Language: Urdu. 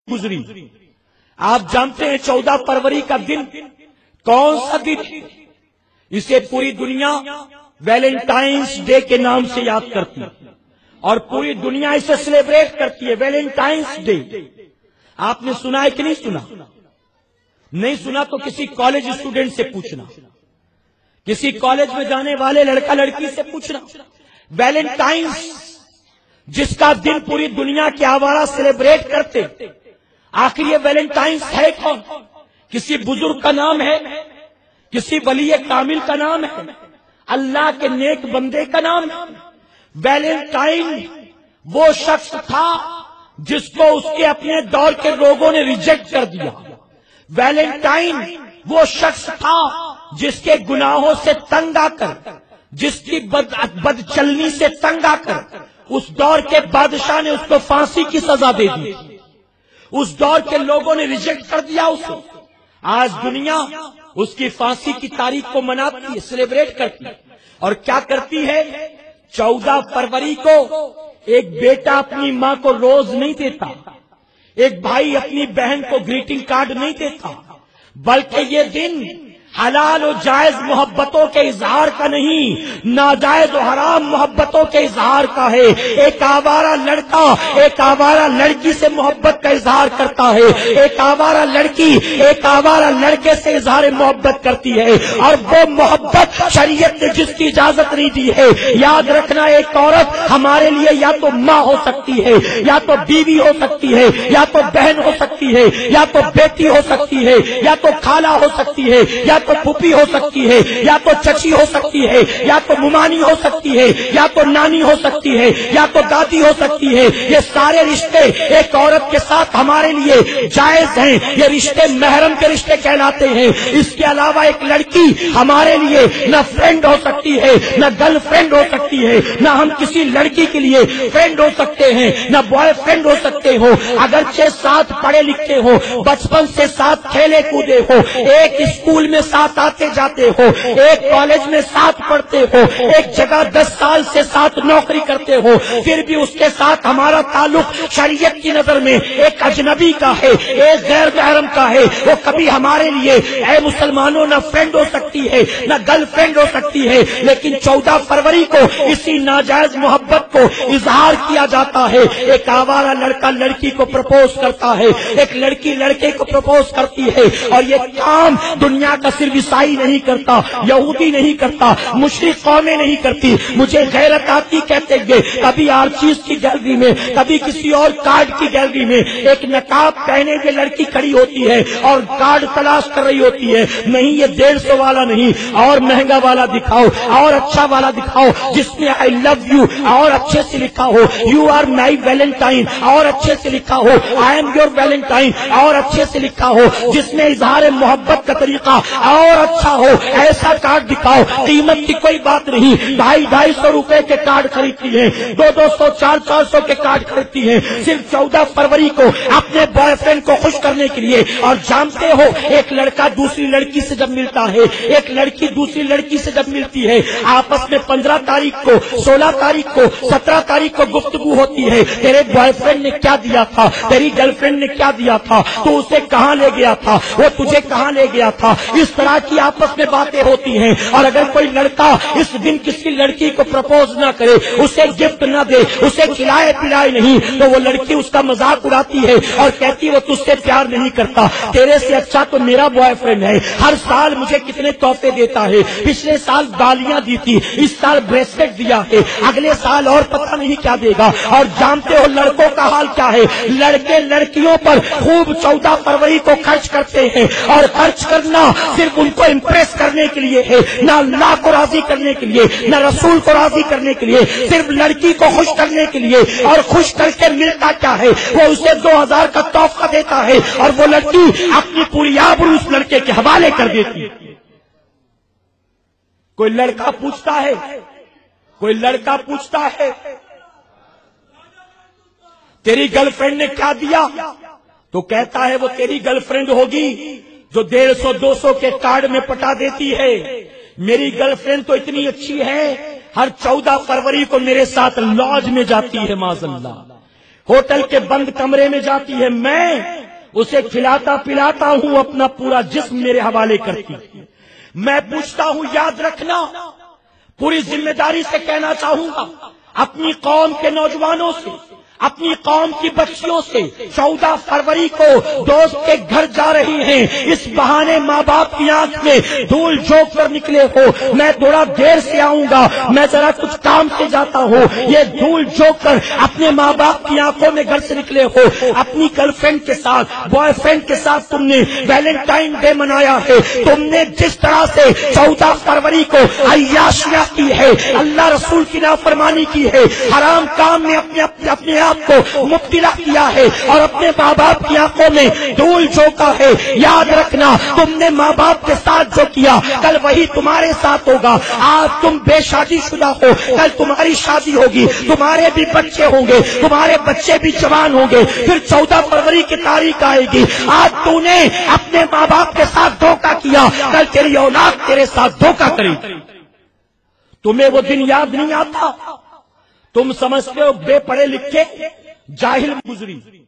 گزری. آپ جانتے ہیں 14 فروری کا دن کون سا دن؟ اسے پوری دنیا ویلنٹائنس ڈے کے نام سے یاد کرتی ہے اور پوری دنیا اسے سیلیبریٹ کرتی ہے. ویلنٹائنس ڈے آپ نے سنا ہے کہ نہیں سنا؟ نہیں سنا تو کسی کالج اسٹوڈنٹ سے پوچھنا, کسی کالج میں جانے والے لڑکا لڑکی سے پوچھنا. ویلنٹائنس جس کا دن پوری دنیا کے آوارہ سیلیبریٹ کرتے, آخر یہ ویلنٹائنس ہے کون؟ کسی بزرگ کا نام ہے؟ کسی ولی کامل کا نام ہے؟ اللہ کے نیک بندے کا نام ہے؟ ویلنٹائن وہ شخص تھا جس کو اس کے اپنے دور کے لوگوں نے ریجیکٹ کر دیا. ویلنٹائن وہ شخص تھا جس کے گناہوں سے تنگ آ کر, جس کی بد چلنی سے تنگ آ کر اس دور کے بادشاہ نے اس کو پھانسی کی سزا دے دی. اس دور کے لوگوں نے ریجیکٹ کر دیا اسے. آج دنیا اس کی پھانسی کی تاریخ کو مناتی ہے, سیلیبریٹ کرتی ہے. اور کیا کرتی ہے؟ 14 فروری کو ایک بیٹا اپنی ماں کو روز نہیں دیتا, ایک بھائی اپنی بہن کو گریٹنگ کارڈ نہیں دیتا, بلکہ یہ دن حلال و جائز محبتوں کے اظہار کا نہیں, ناجائز و حرام محبتوں کے اظہار کا ہے. ایک آوارہ لڑکا ایک آوارہ لڑکی سے محبت کا اظہار کرتا ہے, ایک آوارہ لڑکی ایک آوارہ لڑکے سے اظہار محبت کرتی ہے, اور وہ محبت شریعت نے جس کی اجازت نہیں دی ہے. یاد رکھنا, ایک عورت ہمارے لیے یا تو ماں ہو سکتی ہے, یا تو بیوی ہو سکتی ہے, یا تو بہن ہو سکتی ہے, یا تو بیٹی ہو سکتی ہے, یا تو خالہ ہو سکتی ہے, یا تو پھوپھی ہو سکتی ہے, یا تو چچی ہو سکتی ہے, یا تو ممانی ہو سکتی ہے, یا تو نانی ہو سکتی ہے, یا تو دادی ہو سکتی ہے. یہ سارے رشتے ایک عورت کے ساتھ ہمارے لیے جائز ہیں. یہ رشتے محرم کے رشتے کہلاتے ہیں. اس کے علاوہ ایک لڑکی ہمارے لیے نہ فرینڈ ہو سکتی ہے, نہ گرل فرینڈ ہو سکتی ہے, نہ ہم کسی لڑکی کے لیے فرینڈ ہو سکتے ہیں, نہ بوائے فرینڈ ہو سکتے ہو. اگرچہ ساتھ پڑھے لکھے ہو, بچپن سے ساتھ کھیلے کودے ہو, ایک اسکول میں ساتھ آتے جاتے ہو, ایک کالج میں ساتھ پڑھتے ہو, ایک جگہ 10 سال سے ساتھ نوکری کرتے ہو, پھر بھی اس کے ساتھ ہمارا تعلق شریعت کی نظر میں ایک اجنبی کا ہے, ایک غیر محرم کا ہے. وہ کبھی ہمارے لیے اے مسلمانوں نہ فرینڈ ہو سکتی ہے, نہ گرل فرینڈ ہو سکتی ہے. لیکن 14 فروری کو اسی ناجائز محبت کو اظہار کیا جاتا ہے. ایک آوارہ لڑکا لڑکی کو پرپوز کرتا ہے, ایک لڑکی لڑکے کو پرپوز کرتی ہے, اور یہ کام دنیا کا صرف عیسائی نہیں کرتا, یہودی نہیں کرتا, مشرک قومیں نہیں کرتی. مجھے غیرت آتی کہتے گئے, کبھی ہر چیز کی گیلری میں, کبھی کسی اور کارڈ کی گیلری میں ایک نقاب پہنے ہوئے لڑکی کھڑی ہوتی ہے اور کارڈ تلاش کر رہی ہوتی ہے. نہیں, یہ 150 والا نہیں, اور مہنگا والا دکھاؤ, اور اچھا والا دکھاؤ جس میں آئی لو یو اور اچھے سے لکھا ہو, یو آر مائی ویلنٹائن اور اچھے سے لکھا ہو, آئی ایم یور ویلنٹائن اور اچھے سے لکھا ہو, جس میں اظہار محبت کا طریقہ اور اچھا ہو. ایسا کارڈ دکھاؤ. قیمت کی کوئی بات نہیں, 250 روپے کے کارڈ خریدتی ہیں, 200 400 کے کارڈ خریدتی ہیں, صرف 14 فروری کو اپنے بوائے فرینڈ کو خوش کرنے کے لیے. اور جانتے ہو, ایک لڑکا دوسری لڑکی سے جب ملتا ہے, ایک لڑکی دوسری لڑکی سے جب ملتی ہے, آپس میں 15 تاریخ کو, 16 تاریخ کو, 17 تاریخ کو گفتگو ہوتی ہے. تیرے بوائے فرینڈ نے کیا دیا تھا, تیری گرل فرینڈ نے کیا دیا تھا, تو اسے کہاں لے گیا تھا, وہ تجھے کہاں لے گیا تھا. اس طرح کی آپس میں باتیں ہوتی ہیں. اور اگر کوئی لڑکا اس دن کسی لڑکی کو پرپوز نہ کرے, اسے گفٹ نہ دے, اسے کھلائے پلائے نہیں, تو وہ لڑکی اس کا مذاق اڑاتی ہے اور کہتی وہ تجھ سے پیار نہیں کرتا, تیرے سے اچھا تو میرا بوائے فرینڈ ہے, ہر سال مجھے کتنے تحفے دیتا ہے, پچھلے سال گالیاں دی تھی, اس سال بریسلیٹ دیا ہے, اگلے سال اور پتہ نہیں کیا دے گا. اور جانتے ہو لڑکوں کا حال کیا ہے, لڑکے لڑکیوں پر خوب 14 فروری کو خرچ کرتے ہیں, اور خرچ کرنا صرف ان کو امپریس کرنے کے لیے ہے, نہ اللہ کو راضی کرنے کے لیے, نہ رسول کو راضی کرنے کے لیے, صرف لڑکی کو خوش کرنے کے لیے. اور خوش کر کے ملتا کیا ہے, وہ اسے 2000 کا تحفہ دیتا ہے, اور وہ لڑکی اپنی پوری آبرو اس لڑکے کے حوالے کر دیتی ہے. کوئی لڑکا پوچھتا ہے, کوئی لڑکا پوچھتا ہے تیری گرل فرینڈ نے کیا دیا, تو کہتا ہے وہ تیری گرل فرینڈ ہوگی جو 150-200 کے کارڈ میں پٹا دیتی ہے. میری گرل فرینڈ تو اتنی اچھی ہے, ہر 14 فروری کو میرے ساتھ لاج میں جاتی ہے, معاذ اللہ. ہوٹل کے بند کمرے میں جاتی ہے، میں اسے کھلاتا پلاتا ہوں، اپنا پورا جسم میرے حوالے کرتی ہے۔ میں پوچھتا ہوں، یاد رکھنا، پوری ذمہ داری سے کہنا چاہوں گا اپنی قوم کے نوجوانوں سے، اپنی قوم کی بچیوں سے، 14 فروری کو دوست کے گھر جا رہی ہیں، اس بہانے ماں باپ کی آنکھ میں دھول جھونک کر نکلے ہو، میں تھوڑا دیر سے آؤں گا، میں ذرا کچھ کام سے جاتا ہوں، یہ دھول جھونک کر اپنے ماں باپ کی آنکھوں میں گھر سے نکلے ہو، اپنی گرل فرینڈ کے ساتھ، بوائے فرینڈ کے ساتھ تم نے ویلنٹائن ڈے منایا ہے، تم نے جس طرح سے 14 فروری کو عیاشیاں کی ہے، اللہ رسول کی نافرمانی کی ہے، حرام کام میں اپنے آپ کو مبتلا کیا ہے اور اپنے ماں باپ کی آنکھوں میں دھول جھونکا ہے، یاد رکھنا تم نے ماں باپ کے ساتھ جو کیا کل وہی تمہارے ساتھ ہوگا۔ آج تم بے شادی شدہ ہو، کل تمہاری شادی ہوگی، تمہارے بھی بچے ہوں گے، تمہارے بچے بھی جوان ہوں گے، پھر 14 فروری کی تاریخ آئے گی، آج تو نے اپنے ماں باپ کے ساتھ دھوکہ کیا، کل تیری اولاد تیرے ساتھ دھوکہ کرے۔ تمہیں وہ دن یاد نہیں آتا؟ تم سمجھتے ہو بے پڑھے لکھے جاہل گزری،